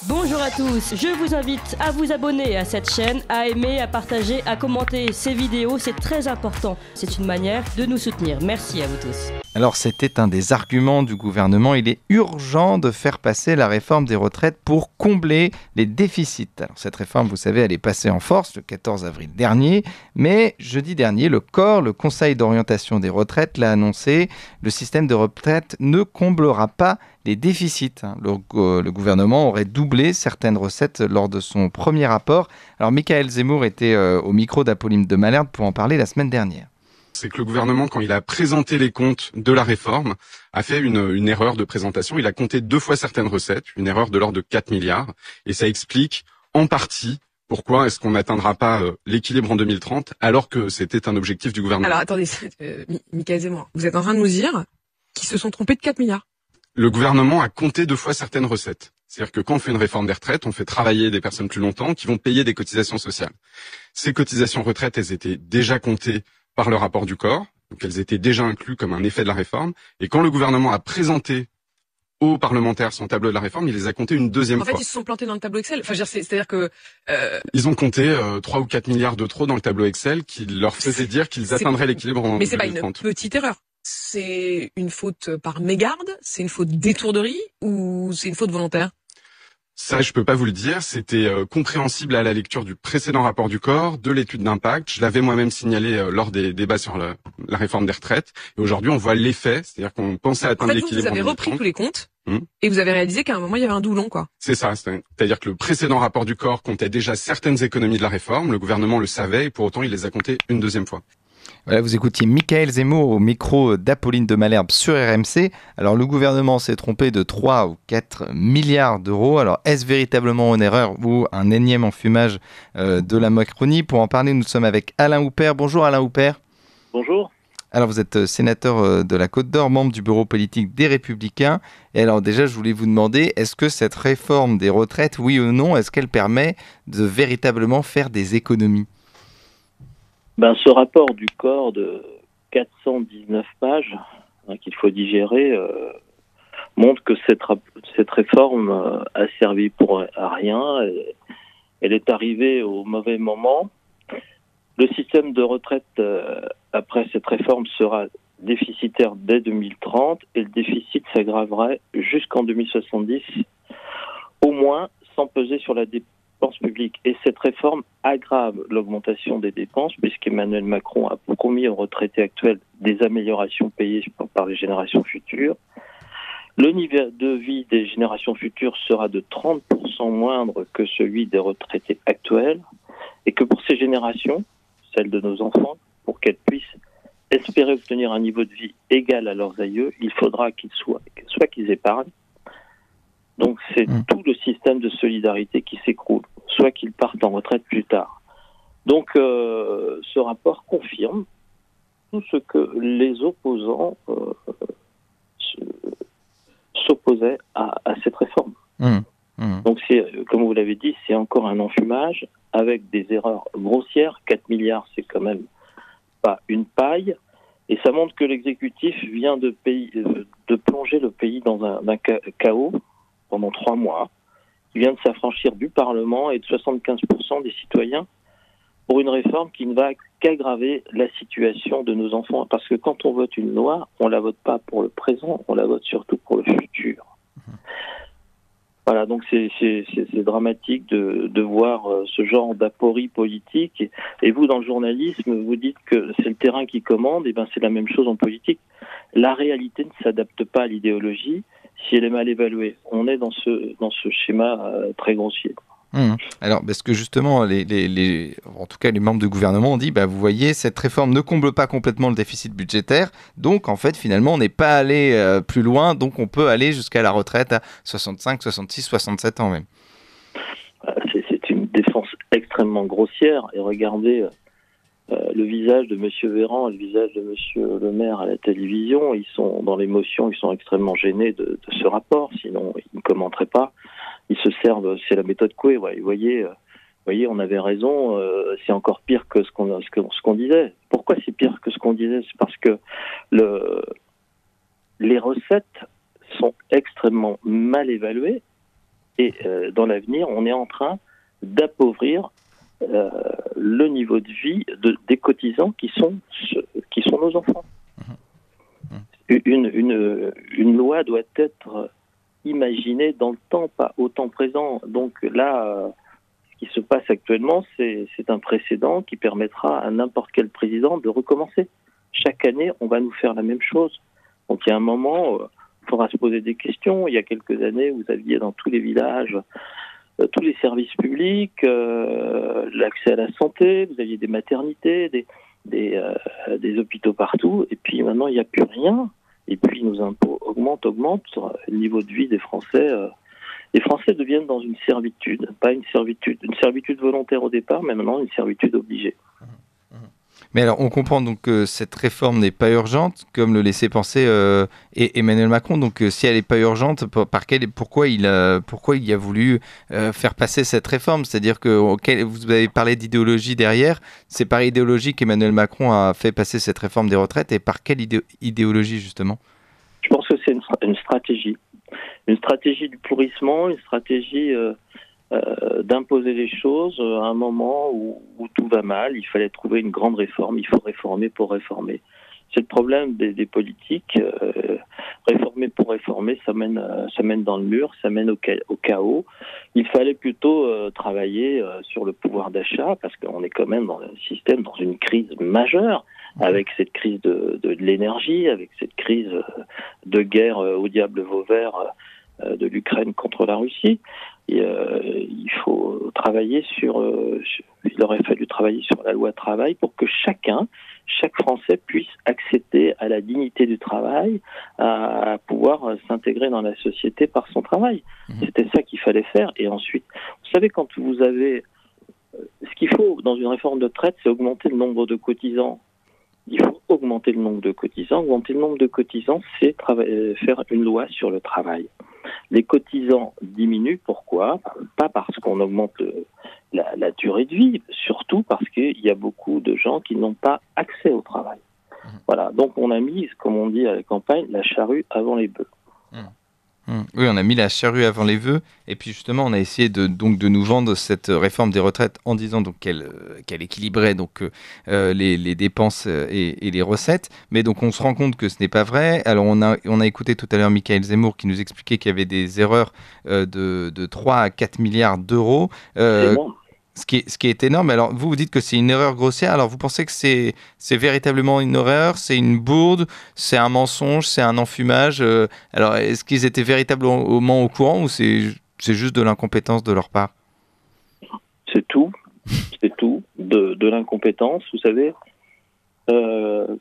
Bonjour à tous, je vous invite à vous abonner à cette chaîne, à aimer, à partager, à commenter ces vidéos, c'est très important. C'est une manière de nous soutenir. Merci à vous tous. Alors c'était un des arguments du gouvernement, il est urgent de faire passer la réforme des retraites pour combler les déficits. Alors cette réforme, vous savez, elle est passée en force le 14 avril dernier, mais jeudi dernier, le Conseil d'orientation des retraites, l'a annoncé, le système de retraite ne comblera pas les déficits. Le gouvernement aurait doublé certaines recettes lors de son premier rapport. Alors Michael Zemmour était au micro d'Apolline de Malherbe pour en parler la semaine dernière. C'est que le gouvernement, quand il a présenté les comptes de la réforme, a fait une erreur de présentation. Il a compté 2 fois certaines recettes, une erreur de l'ordre de 4 milliards. Et ça explique en partie pourquoi est-ce qu'on n'atteindra pas l'équilibre en 2030, alors que c'était un objectif du gouvernement. Alors attendez, Michael Zemmour, vous êtes en train de nous dire qu'ils se sont trompés de 4 milliards. Le gouvernement a compté 2 fois certaines recettes. C'est-à-dire que quand on fait une réforme des retraites, on fait travailler des personnes plus longtemps qui vont payer des cotisations sociales. Ces cotisations retraites, elles étaient déjà comptées par le rapport du corps, donc elles étaient déjà incluses comme un effet de la réforme, et quand le gouvernement a présenté aux parlementaires son tableau de la réforme, il les a comptés une deuxième fois. En fait, ils se sont plantés dans le tableau Excel. Enfin, c'est-à-dire que... Ils ont compté 3 ou 4 milliards de trop dans le tableau Excel qui leur faisait dire qu'ils atteindraient l'équilibre en 2030. Mais c'est pas une petite erreur. C'est une faute par mégarde, c'est une faute d'étourderie ou c'est une faute volontaire ? Ça, je peux pas vous le dire. C'était compréhensible à la lecture du précédent rapport du corps, de l'étude d'impact. Je l'avais moi-même signalé lors des débats sur la réforme des retraites. Et aujourd'hui, on voit l'effet, c'est-à-dire qu'on pensait atteindre l'équilibre. Vous avez repris tous les comptes et vous avez réalisé qu'à un moment, il y avait un doublon, quoi. C'est ça. C'est-à-dire que le précédent rapport du corps comptait déjà certaines économies de la réforme. Le gouvernement le savait et pour autant, il les a comptées une deuxième fois. Voilà, vous écoutiez Michael Zemmour au micro d'Apolline de Malherbe sur RMC. Alors le gouvernement s'est trompé de 3 ou 4 milliards d'euros. Alors est-ce véritablement une erreur ou un énième enfumage de la Macronie? Pour en parler, nous sommes avec Alain Houpert. Bonjour Alain Houpert. Bonjour. Alors vous êtes sénateur de la Côte d'Or, membre du bureau politique des Républicains. Et alors déjà, je voulais vous demander, est-ce que cette réforme des retraites, oui ou non, est-ce qu'elle permet de véritablement faire des économies? Ce rapport du corps de 419 pages qu'il faut digérer montre que cette réforme a servi à rien. Elle est arrivée au mauvais moment. Le système de retraite après cette réforme sera déficitaire dès 2030 et le déficit s'aggraverait jusqu'en 2070, au moins sans peser sur la dépense publique. Et cette réforme aggrave l'augmentation des dépenses puisqu'Emmanuel Macron a promis aux retraités actuels des améliorations payées par les générations futures. Le niveau de vie des générations futures sera de 30% moindre que celui des retraités actuels et que pour ces générations, celles de nos enfants, pour qu'elles puissent espérer obtenir un niveau de vie égal à leurs aïeux, il faudra qu'ils épargnent. Donc c'est tout le système de solidarité qui s'écroule, soit qu'ils partent en retraite plus tard. Donc ce rapport confirme tout ce que les opposants s'opposaient à cette réforme. Donc c'est, comme vous l'avez dit, c'est encore un enfumage avec des erreurs grossières. 4 milliards, c'est quand même pas une paille. Et ça montre que l'exécutif vient de plonger le pays dans un chaos pendant 3 mois. Il vient de s'affranchir du Parlement et de 75% des citoyens pour une réforme qui ne va qu'aggraver la situation de nos enfants. Parce que quand on vote une loi, on la vote pas pour le présent, on la vote surtout pour le futur. Voilà, donc c'est dramatique de voir ce genre d'aporie politique. Et vous, dans le journalisme, vous dites que c'est le terrain qui commande. Et ben, c'est la même chose en politique. La réalité ne s'adapte pas à l'idéologie si elle est mal évaluée. On est dans ce schéma très grossier. Alors, parce que justement, en tout cas, les membres du gouvernement ont dit, vous voyez, cette réforme ne comble pas complètement le déficit budgétaire, donc en fait, finalement, on n'est pas allé plus loin, donc on peut aller jusqu'à la retraite à 65, 66, 67 ans même. C'est une défense extrêmement grossière, et regardez le visage de M. Véran et le visage de M. Le Maire à la télévision, ils sont dans l'émotion, ils sont extrêmement gênés de ce rapport, sinon ils ne commenteraient pas. Ils se servent, c'est la méthode Coué. Vous voyez, on avait raison. C'est encore pire que ce qu'on disait. Pourquoi c'est pire que ce qu'on disait? C'est parce que les recettes sont extrêmement mal évaluées Et dans l'avenir, on est en train d'appauvrir le niveau de vie des cotisants qui sont nos enfants. Une loi doit être imaginée dans le temps, pas au temps présent. Donc là, ce qui se passe actuellement, c'est un précédent qui permettra à n'importe quel président de recommencer. Chaque année, on va nous faire la même chose. Donc il y a un moment, il faudra se poser des questions. Il y a quelques années, vous aviez dans tous les villages tous les services publics, l'accès à la santé, vous aviez des maternités, des hôpitaux partout, et puis maintenant il n'y a plus rien, et puis nos impôts augmentent, le niveau de vie des Français, les Français deviennent dans une servitude, pas une servitude volontaire au départ, mais maintenant une servitude obligée. Mais alors, on comprend donc que cette réforme n'est pas urgente, comme le laissait penser Emmanuel Macron. Donc, si elle n'est pas urgente, pourquoi il a voulu faire passer cette réforme? C'est-à-dire que vous avez parlé d'idéologie derrière. C'est par idéologie qu'Emmanuel Macron a fait passer cette réforme des retraites. Et par quelle idéologie, justement? Je pense que c'est une stratégie. Une stratégie du pourrissement, une stratégie d'imposer les choses à un moment où tout va mal. Il fallait trouver une grande réforme. Il faut réformer pour réformer. C'est le problème des politiques. Réformer pour réformer, ça mène dans le mur, ça mène au chaos. Il fallait plutôt travailler sur le pouvoir d'achat, parce qu'on est quand même dans un système, dans une crise majeure, avec cette crise de l'énergie, avec cette crise de guerre au diable Vauvert de l'Ukraine contre la Russie. Et, il faut travailler il aurait fallu travailler sur la loi travail pour que chaque Français puisse accéder à la dignité du travail, à pouvoir s'intégrer dans la société par son travail. C'était ça qu'il fallait faire. Et ensuite, vous savez, quand vous avez... Ce qu'il faut dans une réforme de retraite, c'est augmenter le nombre de cotisants. Il faut augmenter le nombre de cotisants. Augmenter le nombre de cotisants, c'est faire une loi sur le travail. Les cotisants diminuent, pourquoi? Pas parce qu'on augmente la durée de vie, surtout parce qu'il y a beaucoup de gens qui n'ont pas accès au travail. Voilà, donc on a mis, comme on dit à la campagne, la charrue avant les bœufs. Oui, on a mis la charrue avant les bœufs, et puis justement on a essayé de nous vendre cette réforme des retraites en disant donc qu'elle équilibrait donc les dépenses et les recettes, mais donc on se rend compte que ce n'est pas vrai. Alors on a écouté tout à l'heure Michaël Zemmour qui nous expliquait qu'il y avait des erreurs de 3 à 4 milliards d'euros. Ce qui est énorme. Alors, vous dites que c'est une erreur grossière. Alors, vous pensez que c'est véritablement une erreur? C'est une bourde? C'est un mensonge? C'est un enfumage? Alors, est-ce qu'ils étaient véritablement au courant ou c'est juste de l'incompétence de leur part? C'est tout. C'est tout. De l'incompétence, vous savez. Il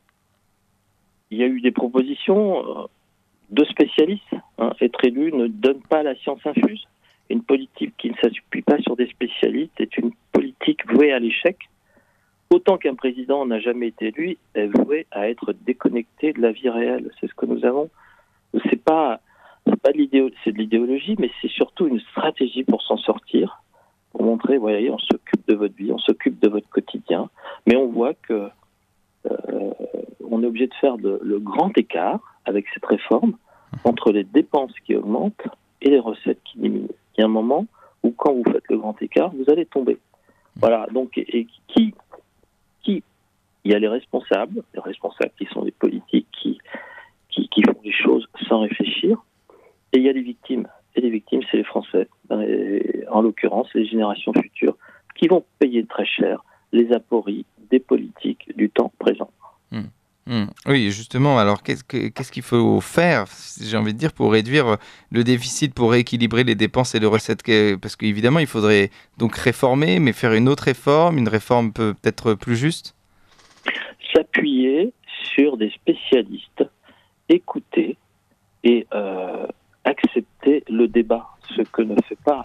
y a eu des propositions de spécialistes. Être élu ne donne pas la science infuse. Une politique qui ne s'appuie pas sur des spécialistes est une politique vouée à l'échec. Autant qu'un président n'a jamais été élu, est voué à être déconnecté de la vie réelle. C'est ce que nous avons. C'est pas de l'idéologie, mais c'est surtout une stratégie pour s'en sortir, pour montrer, voyez, on s'occupe de votre vie, on s'occupe de votre quotidien, mais on voit que on est obligé de faire le grand écart avec cette réforme entre les dépenses qui augmentent et les recettes qui diminuent. Il y a un moment où, quand vous faites le grand écart, vous allez tomber. Voilà. Donc, et qui il y a les responsables qui sont les politiques qui font les choses sans réfléchir, et il y a les victimes. Et les victimes, c'est les Français, en l'occurrence les générations futures, qui vont payer très cher les apories des politiques du temps présent. Oui, justement, alors qu'est-ce qu'il faut faire, j'ai envie de dire, pour réduire le déficit, pour rééquilibrer les dépenses et les recettes? Parce qu'évidemment, il faudrait donc réformer, mais faire une autre réforme, une réforme peut-être plus juste? S'appuyer sur des spécialistes, écouter et accepter le débat, ce que ne fait pas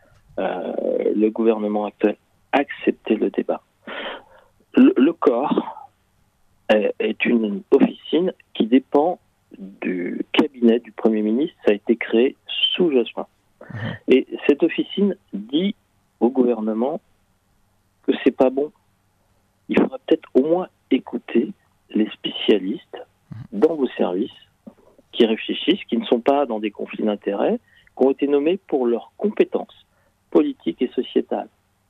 le gouvernement actuel. Accepter le débat. Le corps est une officine qui dépend du cabinet du Premier ministre. Ça a été créé sous Jospin. Et cette officine dit au gouvernement que c'est pas bon. Il faudra peut-être au moins écouter les spécialistes dans vos services qui réfléchissent, qui ne sont pas dans des conflits d'intérêts, qui ont été nommés pour leurs compétences politiques et sociétales.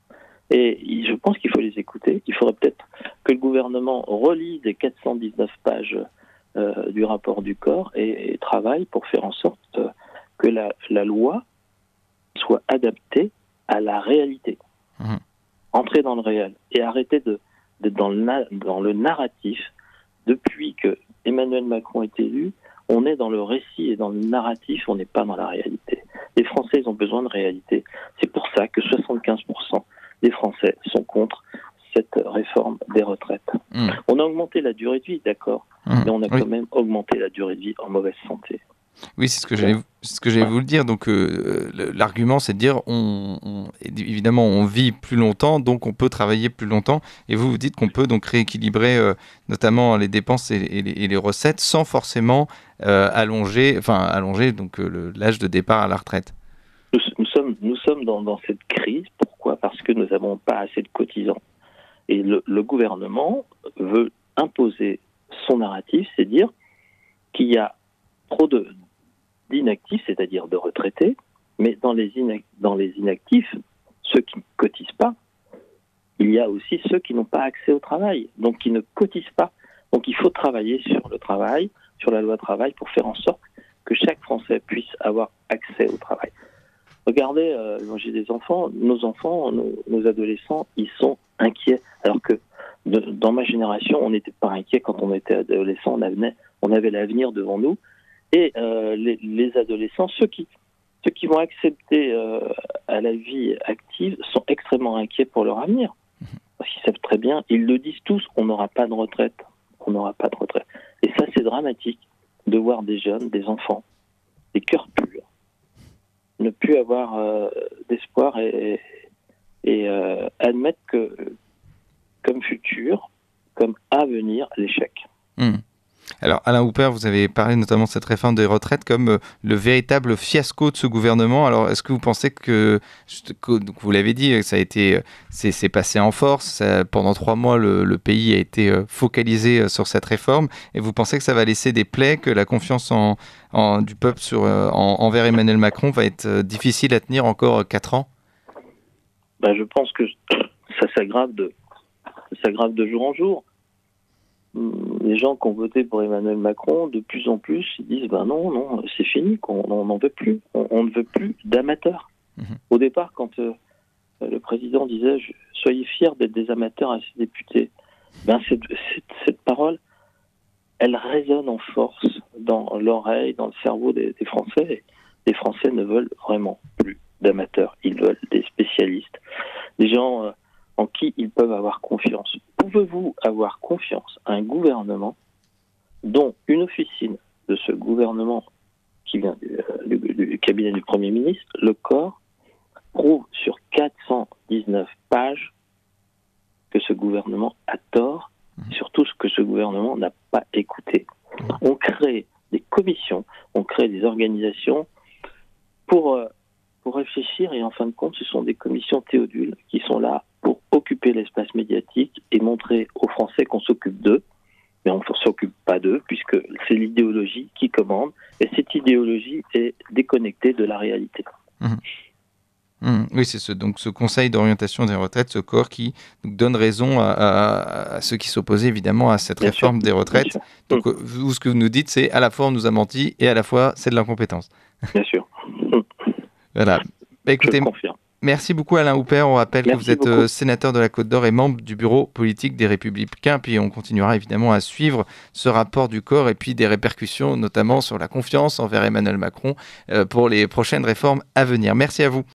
Et je pense qu'il faut les écouter, qu'il faudrait peut-être que le gouvernement relise les 419 pages du rapport du corps et travaille pour faire en sorte que la loi soit adaptée à la réalité. Entrer dans le réel et arrêter d'être dans le narratif. Depuis que Emmanuel Macron est élu, on est dans le récit et dans le narratif, on n'est pas dans la réalité. Les Français, ils ont besoin de réalité. C'est pour ça que 75% des Français sont contre cette réforme des retraites. On a augmenté la durée de vie, d'accord, mais on a quand même augmenté la durée de vie en mauvaise santé. Oui, c'est ce que j'allais vous le dire. Donc, l'argument, c'est de dire, évidemment, on vit plus longtemps, donc on peut travailler plus longtemps. Et vous dites qu'on peut donc rééquilibrer notamment les dépenses et les recettes sans forcément allonger donc l'âge de départ à la retraite. Nous sommes dans cette crise. Pourquoi ? Parce que nous n'avons pas assez de cotisants. Et le gouvernement veut imposer son narratif, c'est dire qu'il y a trop d'inactifs, c'est-à-dire de retraités, mais dans les inactifs, ceux qui ne cotisent pas, il y a aussi ceux qui n'ont pas accès au travail, donc qui ne cotisent pas. Donc il faut travailler sur le travail, sur la loi travail, pour faire en sorte que chaque Français puisse avoir accès au travail. Regardez, moi j'ai des enfants, nos adolescents, ils sont inquiets, alors que dans ma génération, on n'était pas inquiets quand on était adolescent, on avait l'avenir devant nous. Et les adolescents, ceux qui vont accepter à la vie active, sont extrêmement inquiets pour leur avenir. Parce qu'ils savent très bien, ils le disent tous, on n'aura pas de retraite. On n'aura pas de retraite. Et ça, c'est dramatique de voir des jeunes, des enfants, des cœurs purs, ne plus avoir d'espoir et admettre que comme futur, comme avenir, l'échec. Alors, Alain Houpert, vous avez parlé notamment de cette réforme des retraites comme le véritable fiasco de ce gouvernement. Alors, est-ce que vous pensez que vous l'avez dit, c'est passé en force, pendant 3 mois, le pays a été focalisé sur cette réforme, et vous pensez que ça va laisser des plaies, que la confiance du peuple envers Emmanuel Macron va être difficile à tenir encore 4 ans ? Je pense que ça s'aggrave de jour en jour. Les gens qui ont voté pour Emmanuel Macron, de plus en plus, ils disent non, c'est fini, on n'en veut plus. On ne veut plus d'amateurs. Au départ, quand le président disait « Soyez fiers d'être des amateurs à ces députés », cette parole, elle résonne en force dans l'oreille, dans le cerveau des Français. Les Français ne veulent vraiment plus d'amateurs. Ils veulent des spécialistes, des gens en qui ils peuvent avoir confiance. Pouvez-vous avoir confiance à un gouvernement dont une officine de ce gouvernement qui vient du cabinet du Premier ministre, le corps, prouve sur 419 pages que ce gouvernement a tort, surtout ce que ce gouvernement n'a pas écouté. On crée des commissions, on crée des organisations pour réfléchir, et en fin de compte, ce sont des commissions théodules qui sont là pour occuper l'espace médiatique et montrer aux Français qu'on s'occupe d'eux, mais on ne s'occupe pas d'eux, puisque c'est l'idéologie qui commande, et cette idéologie est déconnectée de la réalité. Oui, c'est ce Conseil d'orientation des retraites, ce corps qui donne raison à ceux qui s'opposaient évidemment à cette réforme des retraites. Donc, vous, ce que vous nous dites, c'est à la fois on nous a menti et à la fois c'est de l'incompétence. Bien sûr. Voilà. Écoutez, je confirme. Merci beaucoup Alain Houpert. On rappelle que vous êtes sénateur de la Côte-d'Or et membre du bureau politique des Républicains. Puis on continuera évidemment à suivre ce rapport du corps et puis des répercussions notamment sur la confiance envers Emmanuel Macron pour les prochaines réformes à venir. Merci à vous.